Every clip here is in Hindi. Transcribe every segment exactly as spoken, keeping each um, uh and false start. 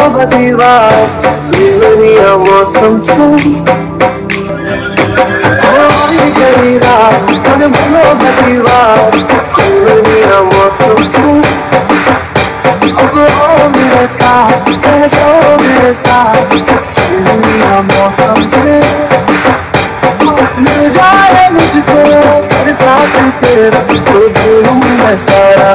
दीवार दुनिया मौसम छो गई रात मन भलो दीवार दुनिया मौसम छो अब आओ मेरे पास कह जाओ मेरे साथ दुनिया मौसम छे मिल जाए मुझको तेरे साथ तेरा तो भूलूं मैं सारा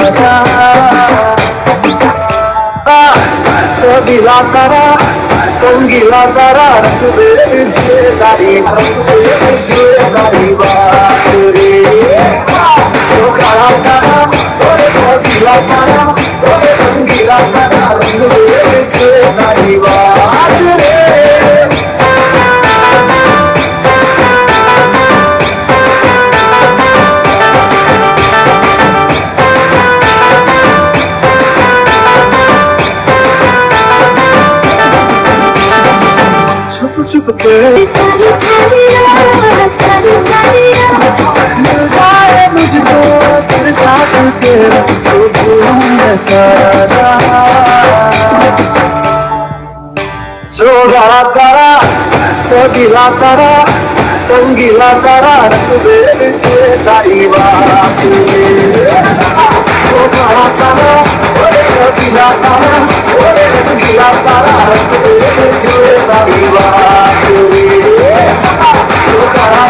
गीला तारा तुम गीला तारा रख दे मुझे तारी रख दे मुझे तारी बात रे तो काला तारा और गीला तारा और तुम गीला तारा रख दे मुझे तारी बात रे चुप के सारी सारी रात सारी सारी रात मिल जाए मुझको तेरे साथ तेरा तो भूलूं मैं सारा जो गला तारा तो गीला तारा तुम गीला तारा रख दे मुझे तारी बात जो गला तारा तो गीला तारा तुम गीला तारा रख दे मुझे तारी बात